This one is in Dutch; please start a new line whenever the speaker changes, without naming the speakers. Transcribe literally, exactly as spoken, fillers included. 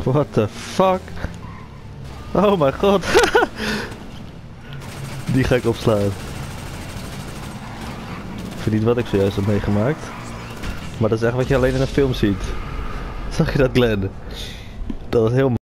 What the fuck? Oh mijn god. Die ga ik opslaan. Ik weet niet wat ik zojuist heb meegemaakt. Maar dat is echt wat je alleen in een film ziet. Zag je dat, Glenn? Dat was heel